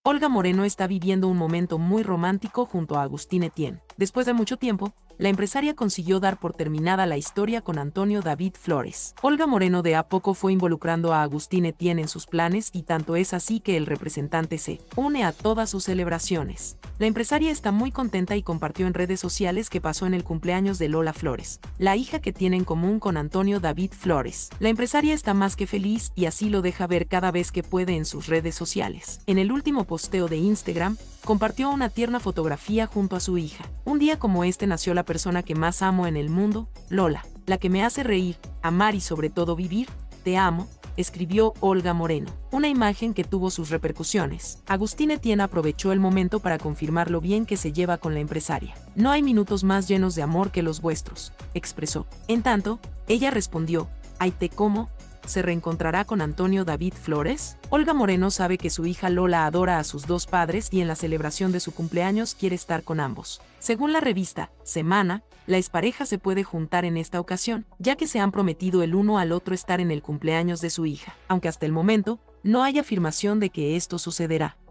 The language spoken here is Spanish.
Olga Moreno está viviendo un momento muy romántico junto a Agustín Etienne. Después de mucho tiempo, la empresaria consiguió dar por terminada la historia con Antonio David Flores. Olga Moreno de a poco fue involucrando a Agustín Etienne en sus planes y tanto es así que el representante se une a todas sus celebraciones. La empresaria está muy contenta y compartió en redes sociales que pasó en el cumpleaños de Lola Flores, la hija que tiene en común con Antonio David Flores. La empresaria está más que feliz y así lo deja ver cada vez que puede en sus redes sociales. En el último posteo de Instagram, compartió una tierna fotografía junto a su hija. Un día como este nació la persona que más amo en el mundo, Lola, la que me hace reír, amar y sobre todo vivir, te amo, escribió Olga Moreno. Una imagen que tuvo sus repercusiones. Agustín Etienne aprovechó el momento para confirmar lo bien que se lleva con la empresaria. No hay minutos más llenos de amor que los vuestros, expresó. En tanto, ella respondió, ay te como, ¿se reencontrará con Antonio David Flores? Olga Moreno sabe que su hija Lola adora a sus dos padres y en la celebración de su cumpleaños quiere estar con ambos. Según la revista Semana, la expareja se puede juntar en esta ocasión, ya que se han prometido el uno al otro estar en el cumpleaños de su hija, aunque hasta el momento no hay afirmación de que esto sucederá.